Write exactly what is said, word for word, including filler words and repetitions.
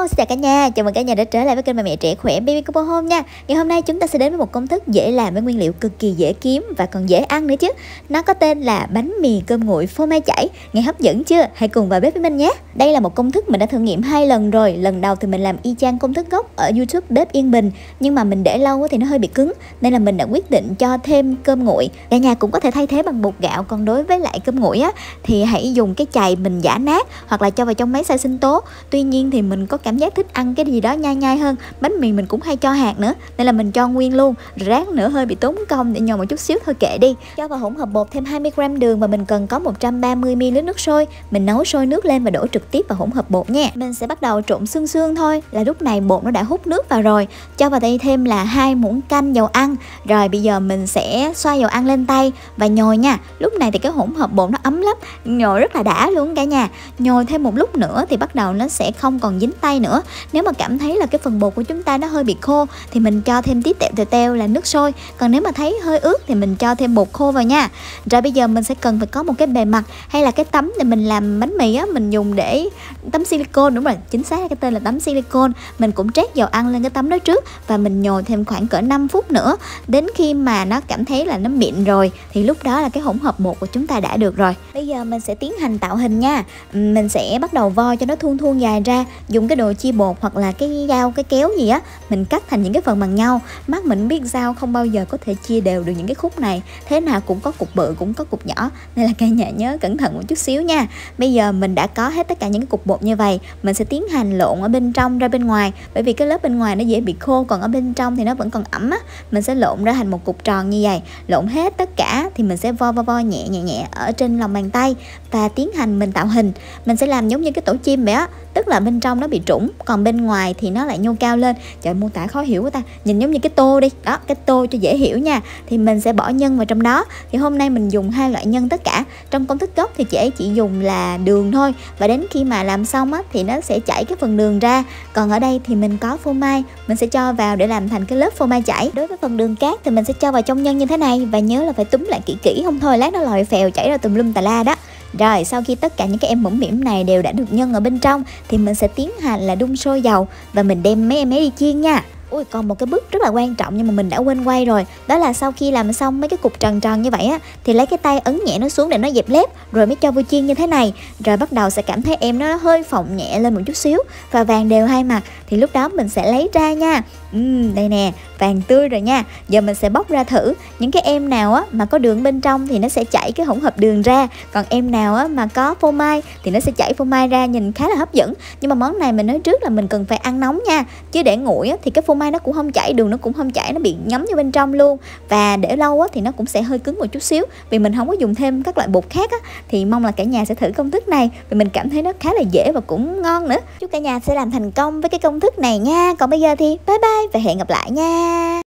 Xin chào cả nhà, chào mừng cả nhà đã trở lại với kênh Bà Mẹ Trẻ Khỏe Baby Combo Home nha. Ngày hôm nay chúng ta sẽ đến với một công thức dễ làm với nguyên liệu cực kỳ dễ kiếm và còn dễ ăn nữa chứ. Nó có tên là bánh mì cơm nguội phô mai chảy. Nghe hấp dẫn chưa? Hãy cùng vào bếp với mình nhé. Đây là một công thức mình đã thử nghiệm hai lần rồi. Lần đầu thì mình làm y chang công thức gốc ở YouTube Bếp Yên Bình, nhưng mà mình để lâu thì nó hơi bị cứng nên là mình đã quyết định cho thêm cơm nguội. Cả nhà cũng có thể thay thế bằng bột gạo, còn đối với lại cơm nguội á thì hãy dùng cái chày mình giã nát hoặc là cho vào trong máy xay sinh tố. Tuy nhiên thì mình có cảm giác thích ăn cái gì đó nhai nhai hơn. Bánh mì mình cũng hay cho hạt nữa nên là mình cho nguyên luôn, ráng nữa hơi bị tốn công để nhồi một chút xíu thôi kệ đi. Cho vào hỗn hợp bột thêm hai mươi gam đường và mình cần có một trăm ba mươi mi li lít nước sôi. Mình nấu sôi nước lên và đổ trực tiếp vào hỗn hợp bột nha. Mình sẽ bắt đầu trộn sương sương thôi, là lúc này bột nó đã hút nước vào rồi. Cho vào đây thêm là hai muỗng canh dầu ăn. Rồi bây giờ mình sẽ xoa dầu ăn lên tay và nhồi nha. Lúc này thì cái hỗn hợp bột nó ấm lắm, nhồi rất là đã luôn cả nhà. Nhồi thêm một lúc nữa thì bắt đầu nó sẽ không còn dính tay nữa. Nếu mà cảm thấy là cái phần bột của chúng ta nó hơi bị khô thì mình cho thêm tí tẹo teo teo là nước sôi. Còn nếu mà thấy hơi ướt thì mình cho thêm bột khô vào nha. Rồi bây giờ mình sẽ cần phải có một cái bề mặt hay là cái tấm để mình làm bánh mì á, mình dùng để tấm silicone, đúng rồi, chính xác cái tên là tấm silicone. Mình cũng trét dầu ăn lên cái tấm đó trước và mình nhồi thêm khoảng cỡ năm phút nữa. Đến khi mà nó cảm thấy là nó mịn rồi thì lúc đó là cái hỗn hợp bột của chúng ta đã được rồi. Bây giờ mình sẽ tiến hành tạo hình nha. Mình sẽ bắt đầu vo cho nó thuôn thuôn dài ra, dùng cái đồ chia bột hoặc là cái dao, cái kéo gì á, mình cắt thành những cái phần bằng nhau. Mắt mình biết dao không bao giờ có thể chia đều được những cái khúc này, thế nào cũng có cục bự cũng có cục nhỏ, nên là cả nhà nhớ cẩn thận một chút xíu nha. Bây giờ mình đã có hết tất cả những cái cục bột như vậy, mình sẽ tiến hành lộn ở bên trong ra bên ngoài, bởi vì cái lớp bên ngoài nó dễ bị khô, còn ở bên trong thì nó vẫn còn ẩm á. Mình sẽ lộn ra thành một cục tròn như vậy, lộn hết tất cả thì mình sẽ vo vo vo nhẹ nhẹ nhẹ ở trên lòng bàn tay và tiến hành mình tạo hình. Mình sẽ làm giống như cái tổ chim vậy á, tức là bên trong nó bị trũng, còn bên ngoài thì nó lại nhô cao lên. Trời, mô tả khó hiểu quá ta. Nhìn giống như cái tô đi, đó, cái tô cho dễ hiểu nha. Thì mình sẽ bỏ nhân vào trong đó. Thì hôm nay mình dùng hai loại nhân tất cả. Trong công thức gốc thì chị ấy chỉ dùng là đường thôi, và đến khi mà làm xong á thì nó sẽ chảy cái phần đường ra. Còn ở đây thì mình có phô mai, mình sẽ cho vào để làm thành cái lớp phô mai chảy. Đối với phần đường cát thì mình sẽ cho vào trong nhân như thế này, và nhớ là phải túm lại kỹ kỹ, không thôi lát nó lòi phèo chảy ra tùm lum tà la đó. Rồi sau khi tất cả những cái em mũm mỉm này đều đã được nhân ở bên trong thì mình sẽ tiến hành là đun sôi dầu và mình đem mấy em ấy đi chiên nha. Ui, còn một cái bước rất là quan trọng nhưng mà mình đã quên quay rồi. Đó là sau khi làm xong mấy cái cục tròn tròn như vậy á thì lấy cái tay ấn nhẹ nó xuống để nó dẹp lép, rồi mới cho vô chiên như thế này. Rồi bắt đầu sẽ cảm thấy em nó hơi phồng nhẹ lên một chút xíu và vàng đều hai mặt, thì lúc đó mình sẽ lấy ra nha. uhm, Đây nè, vàng tươi rồi nha. Giờ mình sẽ bóc ra thử. Những cái em nào á mà có đường bên trong thì nó sẽ chảy cái hỗn hợp đường ra, còn em nào á mà có phô mai thì nó sẽ chảy phô mai ra, nhìn khá là hấp dẫn. Nhưng mà món này mình nói trước là mình cần phải ăn nóng nha, chứ để nguội á thì cái phô mai nó cũng không chảy, đường nó cũng không chảy, nó bị ngấm vô bên trong luôn. Và để lâu á thì nó cũng sẽ hơi cứng một chút xíu, vì mình không có dùng thêm các loại bột khác á. Thì mong là cả nhà sẽ thử công thức này, vì mình cảm thấy nó khá là dễ và cũng ngon nữa. Chúc cả nhà sẽ làm thành công với cái công thức này nha. Còn bây giờ thì bye bye và hẹn gặp lại nha.